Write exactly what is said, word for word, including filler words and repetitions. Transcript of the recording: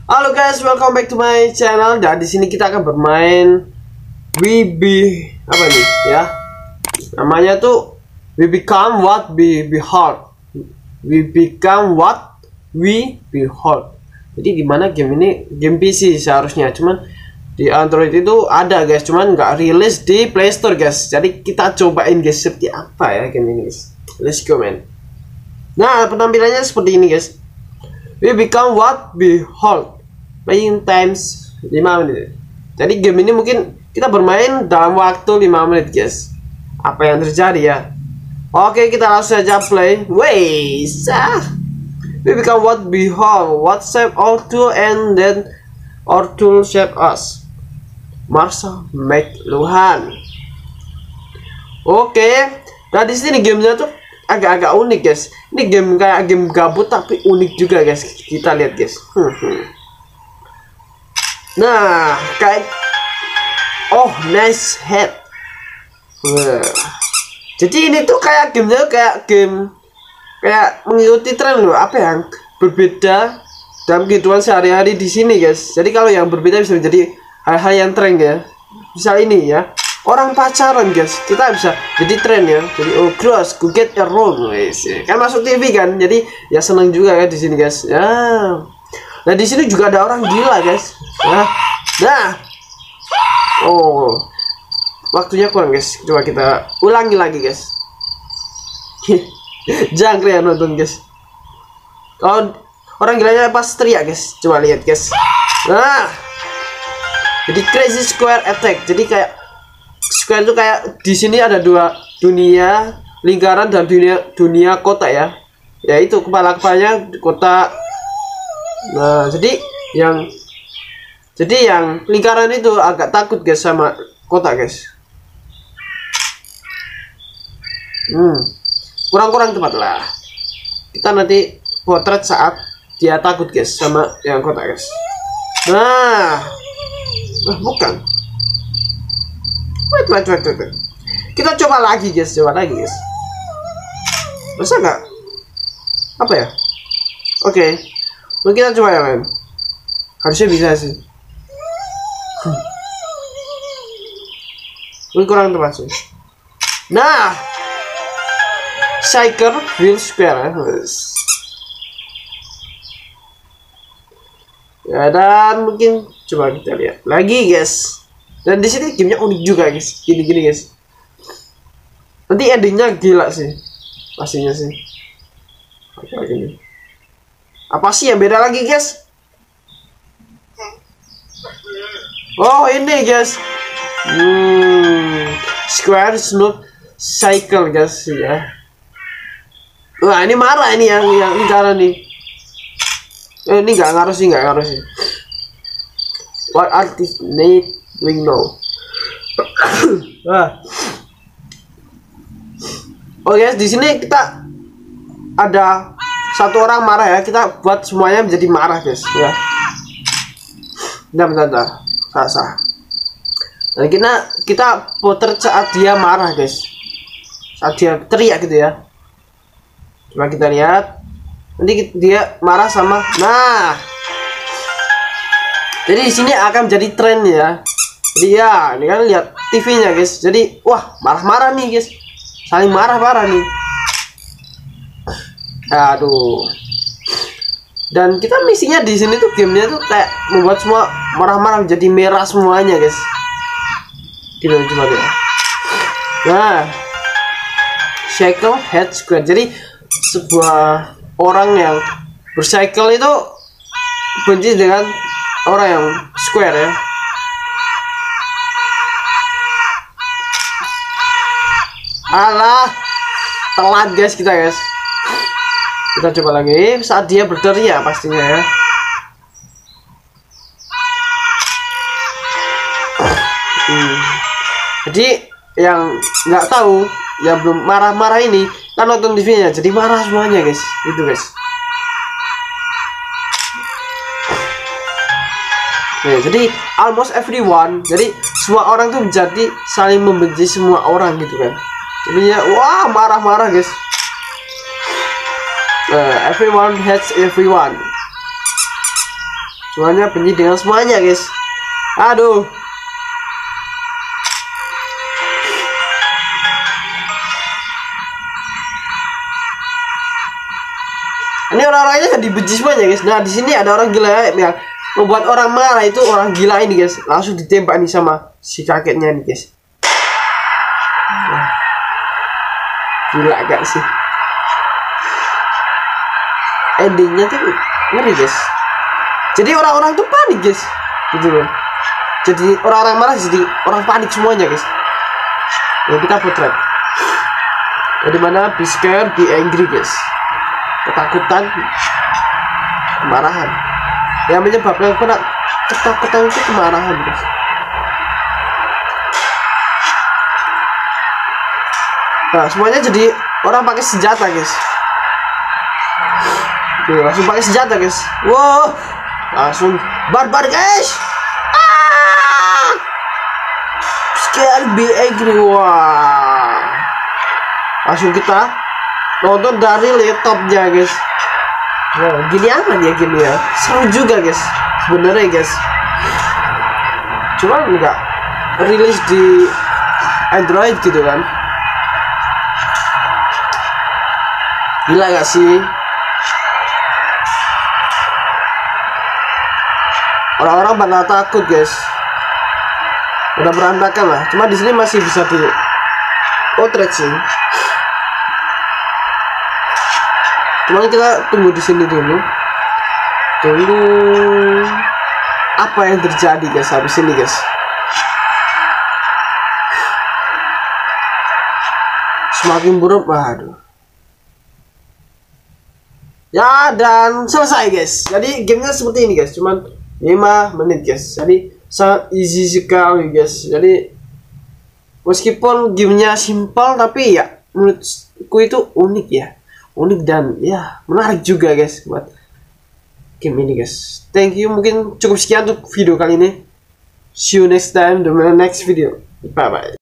Halo guys, welcome back to my channel. Dan di sini kita akan bermain We Be apa nih ya? Namanya tuh We Become What We Behold. We Become What We Behold. Jadi gimana game ini? Game P C seharusnya, cuman di Android itu ada guys, cuman nggak rilis di Play Store guys. Jadi kita cobain guys seperti apa ya game ini guys. Let's go man. Nah, penampilannya seperti ini guys. We become what we hold. Playing times lima menit. Jadi game ini mungkin kita bermain dalam waktu lima menit guys. Apa yang terjadi ya? Oke, kita langsung saja play. Wait, we become what we hold. What shape our tool and then our tool shape us. Marshall McLuhan. Oke, nah di sini gamenya tuh agak-agak unik guys. Ini game kayak game gabut tapi unik juga guys. Kita lihat guys. Nah, kayak oh nice head. Wah. Jadi ini tuh kayak gamenya kayak game kayak mengikuti tren loh. Apa yang berbeda dalam kehidupan sehari-hari di sini guys. Jadi kalau yang berbeda bisa menjadi hal-hal yang tren ya. Misal ini ya. Orang pacaran guys, kita bisa jadi tren ya. Jadi oh gross, go get a room guys. Kan masuk T V kan, jadi ya seneng juga ya di sini guys. Ya, nah di sini juga ada orang gila guys. Nah, nah, oh, waktunya kurang guys. Coba kita ulangi lagi guys. Jangan ya nonton guys. Kalau orang gilanya pas teriak guys. Coba lihat guys. Nah, jadi crazy square attack. Jadi kayak square itu kayak di sini ada dua dunia lingkaran dan dunia dunia kotak ya. Yaitu kepala-kepalanya kotak. Nah, jadi yang jadi yang lingkaran itu agak takut guys sama kotak guys. Hmm. Kurang-kurang tepat lah. Kita nanti potret saat dia takut guys sama yang kotak guys. Nah. Ah, bukan. Wait, wait, wait, wait. Kita coba lagi guys, coba lagi guys. Bisa nggak? Apa ya? Oke, okay. Mungkin kita coba yang lain. Harusnya bisa sih. Hmm. Mungkin kurang tepat sih. Nah, cycle wheel square. Ya, dan mungkin coba kita lihat lagi guys. Dan di sini gamenya unik juga guys, gini-gini guys. Nanti endingnya gila sih, pastinya sih. Apa gini? Apa sih yang beda lagi guys? Oh ini guys, hmm, square smooth cycle guys ya. Wah ini marah ini yang yang lingkaran nih. Eh, ini nggak ngaruh sih, nggak ngaruh sih. What artist need we know? Wah. Oh guys, di sini kita ada satu orang marah ya. Kita buat semuanya menjadi marah guys ya. Bentar, bentar, bentar. Sah, sah. Dan kita kita putar saat dia marah guys. Saat dia teriak gitu ya. Coba kita lihat. Nanti dia marah sama. Nah. Jadi di sini akan menjadi tren ya. Jadi ya, ini kan lihat T V-nya guys. Jadi wah, marah-marah nih guys. Saling marah-marah nih. Aduh. Dan kita misinya di sini tuh gamenya tuh kayak membuat semua marah-marah menjadi merah semuanya guys. Kita coba deh. Nah, cycle head square. Jadi sebuah orang yang bercycle itu benci dengan orang yang square ya. Alah, telat guys kita guys. Kita coba lagi saat dia berteriak pastinya ya. Hmm. Jadi yang nggak tahu, yang belum marah-marah ini kan nonton T V-nya, jadi marah semuanya guys. Itu guys. Ya, jadi almost everyone, jadi semua orang tuh menjadi saling membenci semua orang gitu kan. Jadi ya, wah marah-marah guys. Uh, everyone hates everyone. Semuanya benci dengan semuanya guys. Aduh. Ini orang-orangnya jadi benci semuanya guys. Nah di sini ada orang gila ya, membuat orang marah itu orang gila ini guys. Langsung ditembak nih sama si kakeknya nih guys. Gila gak sih? Endingnya tuh ngeri guys. Jadi orang-orang tuh panik guys, gitu loh. Jadi orang-orang marah jadi orang panik semuanya guys. Ya kita potret. Jadi mana be scared, be angry guys. Ketakutan, kemarahan. Yang menyebabkan kena ketakutan itu kemarahan guys. Nah semuanya jadi orang pakai senjata guys. Tuh, langsung pakai senjata guys. Wow, langsung barbar guys. Ah! Scared, be angry. Wah, langsung kita nonton dari laptopnya guys. Wow, gini aman ya game ya. Seru juga guys sebenarnya guys. Cuma enggak rilis di Android gitu kan. Gila gak sih? Orang-orang pada takut guys. Udah berantakan lah. Cuma di sini masih bisa di potret sih. Cuma kita tunggu di sini dulu. Tunggu apa yang terjadi guys habis ini guys. Semakin buruk, aduh. Ya dan selesai guys. Jadi gamenya seperti ini guys. Cuman lima menit guys. Jadi sangat easy sekali guys. Jadi meskipun gamenya simpel tapi ya menurutku itu unik ya. Unik dan ya menarik juga guys buat game ini guys. Thank you. Mungkin cukup sekian untuk video kali ini. See you next time di next video. Bye bye.